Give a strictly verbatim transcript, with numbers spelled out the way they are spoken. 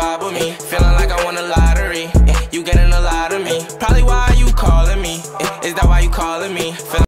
vibe with me. Feeling like I won the lottery. You getting a lot of me. Probably why you calling me. Is that why you calling me? Feeling